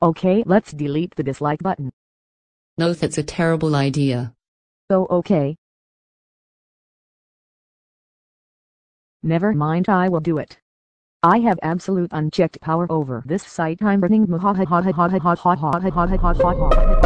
Okay, let's delete the dislike button. No, that's a terrible idea. So okay. Never mind, I will do it. I have absolute unchecked power over this site. I'm running.